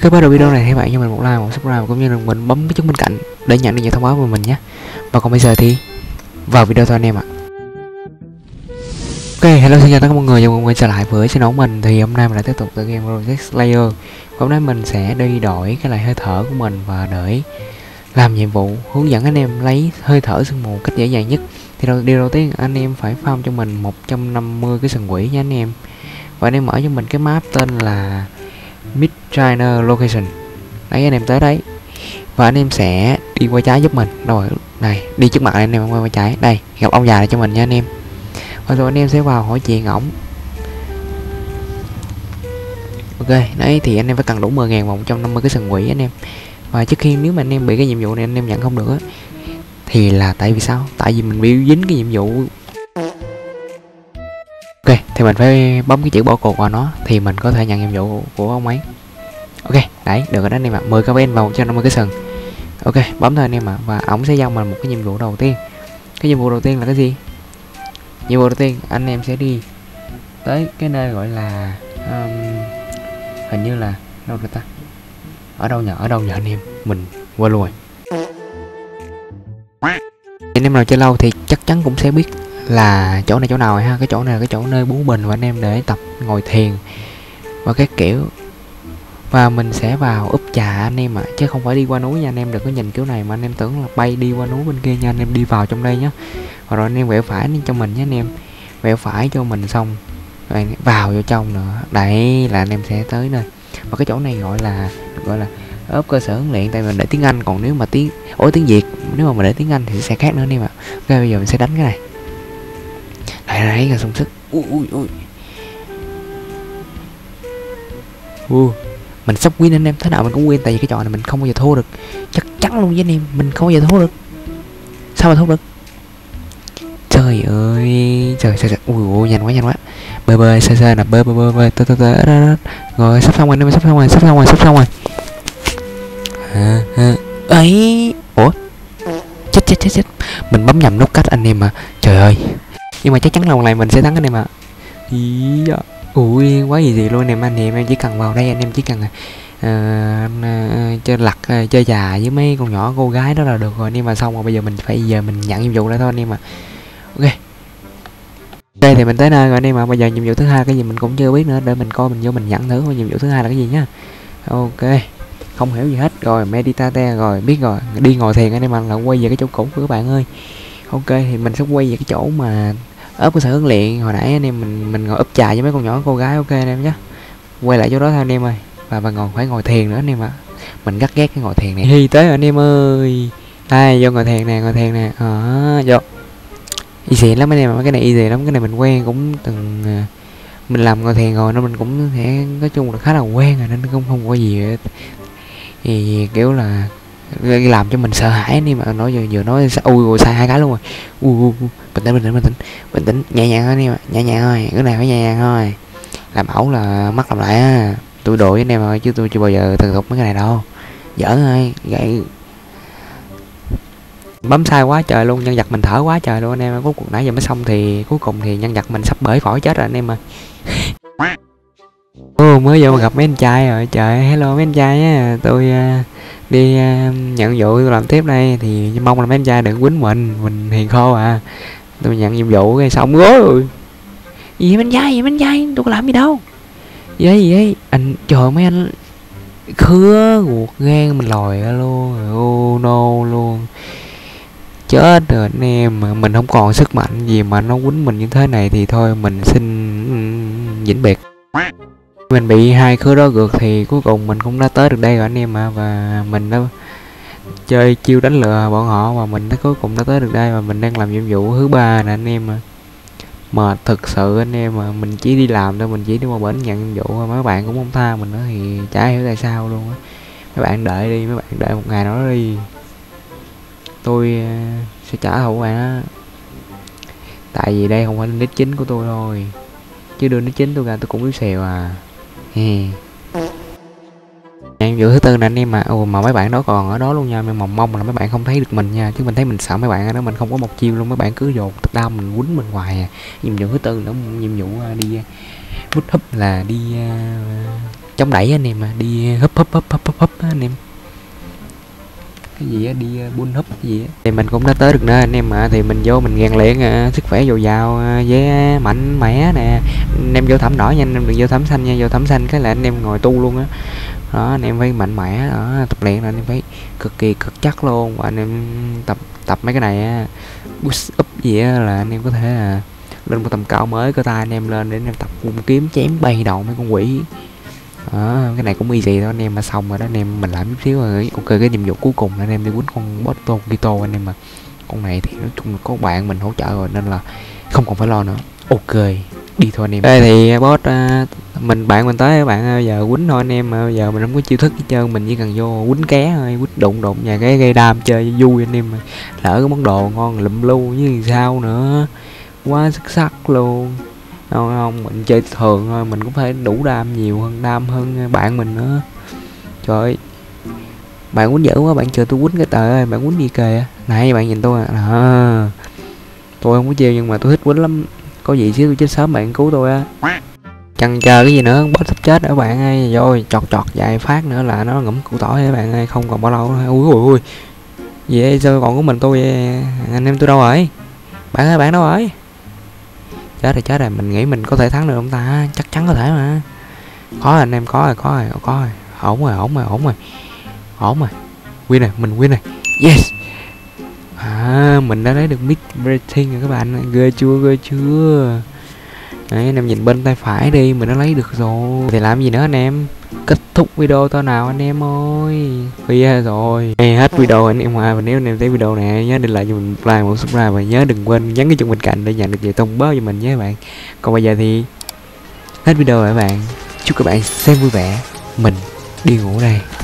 cái bắt đầu video này thì bạn cho mình một like, một subscribe cũng như đừng mình bấm cái chuông bên cạnh để nhận được những thông báo của mình nhé. Và còn bây giờ thì vào video thôi anh em ạ. Ok, hello xin chào tất cả mọi người, chào mừng quay trở lại với channel của mình. Thì hôm nay mình lại tiếp tục tựa game Project Slayer. Hôm nay mình sẽ đi đổi cái lại hơi thở của mình và để làm nhiệm vụ hướng dẫn anh em lấy hơi thở sương mù cách dễ dàng nhất. Thì điều đầu tiên anh em phải farm cho mình 150 cái sừng quỷ nha anh em. Và anh em mở cho mình cái map tên là Midtrainer Location. Đấy, anh em tới đấy và anh em sẽ đi qua trái giúp mình. Rồi này, đi trước mặt anh em qua trái. Đây, gặp ông già này cho mình nha anh em. Và rồi anh em sẽ vào hỏi chuyện ổng. Ok, đấy thì anh em phải cần đủ 10.000 và 150 cái sừng quỷ anh em. Và trước khi nếu mà anh em bị cái nhiệm vụ này anh em nhận không được á, thì là tại vì sao? Tại vì mình bị dính cái nhiệm vụ. Ok, thì mình phải bấm cái chữ bỏ cuộc vào nó thì mình có thể nhận nhiệm vụ của ông ấy. Ok, đấy, được rồi đó anh em ạ. 10 KBN và 150 cái sừng. Ok, bấm thôi anh em ạ. Và ổng sẽ giao mình một cái nhiệm vụ đầu tiên. Cái nhiệm vụ đầu tiên là cái gì? Nhiệm vụ đầu tiên anh em sẽ đi tới cái nơi gọi là hình như là đâu rồi ta? Ở đâu nhờ anh em? Mình quên luôn rồi. Anh em nào chơi lâu thì chắc chắn cũng sẽ biết là chỗ này chỗ nào rồi ha. Cái chỗ này là cái chỗ nơi bú bình và anh em để tập ngồi thiền và các kiểu. Và mình sẽ vào úp trà anh em ạ, chứ không phải đi qua núi nha anh em. Đừng có nhìn kiểu này mà anh em tưởng là bay đi qua núi bên kia nha. Anh em đi vào trong đây nhá. Và rồi anh em quẹo phải cho mình nhé anh em. Quẹo phải cho mình xong rồi vào vô trong nữa. Đấy là anh em sẽ tới nơi. Và cái chỗ này gọi là ốp cơ sở huấn luyện, tại mình để tiếng Anh. Còn nếu mà tiếng Việt, nếu mà mình để tiếng Anh thì sẽ khác nữa anh em ạ. Ok, bây giờ mình sẽ đánh cái này. Đấy là sung sức. Mình sắp win anh em, thế nào mình cũng win, tại vì cái trò này mình không bao giờ thua được. Chắc chắn luôn với anh em, mình không bao giờ thua được. Sao mà thua được? Trời ơi, trời. Ui, nhanh quá. Bơi sơ nè, bơi đó. Rồi sắp xong rồi anh em, sắp xong rồi. Ấy. Ủa? Chết. Mình bấm nhầm nút cách anh em mà. Trời ơi. Nhưng mà chắc chắn lần này mình sẽ thắng anh em ạ. Ui, quá gì luôn anh em chỉ cần vào đây, anh em chỉ cần chơi lặt, chơi già với mấy con nhỏ cô gái đó là được rồi anh em. Mà xong rồi bây giờ mình nhận nhiệm vụ lại thôi anh em ạ. Ok, đây thì mình tới nơi rồi anh em ạ. Bây giờ nhiệm vụ thứ hai cái gì mình cũng chưa biết nữa, để mình coi mình vô mình nhận thử nhiệm vụ thứ hai là cái gì nhá. Ok, không hiểu gì hết rồi, meditate rồi, biết rồi, đi ngồi thiền anh em ạ, là quay về cái chỗ cũ của các bạn ơi. Ok, thì mình sẽ quay về cái chỗ mà ốp cơ sở huấn luyện hồi nãy anh em mình ngồi úp trà với mấy con nhỏ cô gái. Ok anh em nhé, quay lại chỗ đó thôi anh em ơi. Và phải ngồi thiền nữa anh em ạ. Mình rất ghét cái ngồi thiền này. Hi tới rồi anh em ơi. Đây vô ngồi thiền nè. Vô easy lắm anh em. Cái này easy lắm, cái này mình quen, cũng từng mình làm ngồi thiền rồi nên mình cũng sẽ nói chung là khá là quen rồi, nên nó cũng không có gì hết. Thì kiểu là làm cho mình sợ hãi anh em ạ. Nói vừa nói ui sai hai cái luôn rồi. Bình tĩnh, nhẹ nhàng thôi anh em ạ, nhẹ nhàng thôi, cái này phải nhẹ nhàng thôi. Làm ẩu là mắc làm lại á. Tôi đội anh em ơi, chứ tôi chưa bao giờ từng thục mấy cái này đâu. Giỡn thôi, gậy bấm sai quá trời luôn, nhân vật mình thở quá trời luôn anh em. Cuối cùng nãy giờ mới xong thì cuối cùng thì nhân vật mình sắp bể phổi chết rồi anh em ơi. Mới vô mà gặp mấy anh trai rồi. Trời, hello mấy anh trai á, tôi đi nhận vụ tôi làm tiếp đây, thì mong là mấy anh trai đừng quýnh mình hiền khô à. Tôi nhận nhiệm vụ cái xong rồi. Gì mấy anh trai, tôi có làm gì đâu. Gì vậy anh, trời mấy anh khứa ruột gan mình lòi ra luôn. Oh no luôn, chết rồi anh em. Mà mình không còn sức mạnh gì mà nó quýnh mình như thế này thì thôi mình xin vĩnh biệt. Mình bị hai khứa đó gượt thì cuối cùng mình cũng đã tới được đây rồi anh em ạ. Và mình đã chơi chiêu đánh lừa bọn họ và mình cuối cùng đã tới được đây. Và mình đang làm nhiệm vụ thứ 3 nè anh em ạ. Mà thực sự anh em mà mình chỉ đi làm thôi, mình chỉ đi qua bển nhận nhiệm vụ, mấy bạn cũng không tha mình nữa thì chả hiểu tại sao luôn á. Mấy bạn đợi đi, mấy bạn đợi một ngày nào đó đi, tôi sẽ trả thù bạn á. Tại vì đây không phải là nick chính của tôi thôi, chứ đưa nick chính tôi ra tôi cũng biết xèo à. Nhiệm vụ thứ 4 nè anh em mà. Mà mấy bạn đó còn ở đó luôn nha. Nhưng mong là mấy bạn không thấy được mình nha, chứ mình thấy mình sợ mấy bạn ở đó, mình không có một chiêu luôn. Mấy bạn cứ dồn đau mình, quýnh mình hoài à. Nhiệm vụ thứ 4 nữa, nhiệm vụ đi húp là đi chống đẩy anh em, mà đi húp húp húp húp húp húp anh em, cái gì á, đi bull húp cái gì á. Thì mình cũng đã tới được nơi anh em ạ. Thì mình vô mình rèn luyện sức khỏe dồi dào với mạnh mẽ nè. Anh em vô thảm đỏ nha, anh em đừng vô thảm xanh nha, vô thảm xanh cái là anh em ngồi tu luôn á. Đó, anh em phải mạnh mẽ đó, tập luyện là anh em phải cực kỳ cực chắc luôn. Và anh em tập mấy cái này á, push up gì á, là anh em có thể là lên một tầm cao mới, cơ tay anh em lên để anh em tập vung kiếm chém bay đầu mấy con quỷ. Đó, cái này cũng easy thôi anh em, mà xong rồi đó anh em mình làm chút xíu rồi. Ok, cái nhiệm vụ cuối cùng là anh em đi quýnh con boss Tokito anh em, mà con này thì nói chung là có bạn mình hỗ trợ rồi nên là không còn phải lo nữa. Ok, đi thôi anh em. Đây thì boss bạn mình tới, các bạn giờ quýnh thôi anh em, mà giờ mình không có chiêu thức hết trơn, mình chỉ cần vô quýnh ké thôi, quýnh đụng đụng và cái gây đam chơi vui anh em. Mà lỡ cái món đồ ngon lụm lu như sao nữa, quá xuất sắc luôn. Không, mình chơi thường thôi, mình cũng phải đủ đam nhiều hơn, đam hơn bạn mình nữa. Trời ơi, bạn quýnh dữ quá, bạn chờ tôi quýnh cái tờ ơi, bạn quýnh gì kìa. Này bạn nhìn tôi à, tôi không có chiêu nhưng mà tôi thích quýnh lắm, có gì xíu tôi chết sớm bạn cứu tôi á. Chần chờ cái gì nữa, boss sắp chết ở bạn ơi, rồi chọt chọt vài phát nữa là nó ngủm củ tỏi các bạn ơi, không còn bao lâu nữa. Ui ui ui, gì vậy, sao còn của mình tôi vậy? Anh em tôi đâu rồi, bạn ơi, bạn đâu rồi? Chết rồi, mình nghĩ mình có thể thắng được không ta? Chắc chắn có thể mà. Có rồi anh em, có rồi. Ổn rồi. Win này, mình win này. Yes. Mình đã lấy được mid rating rồi các bạn. Ghê chưa? Đấy, anh em nhìn bên tay phải đi, mình đã lấy được rồi. Thì làm gì nữa anh em? Kết thúc video thôi nào anh em ơi. Khuya rồi. Hết video anh em à. Và nếu anh em thấy video này nhớ để lại cho mình một like, một subscribe, và nhớ đừng quên nhấn cái chuông bên cạnh để nhận được về thông báo cho mình nhé các bạn. Còn bây giờ thì hết video rồi các bạn. Chúc các bạn xem vui vẻ. Mình đi ngủ đây.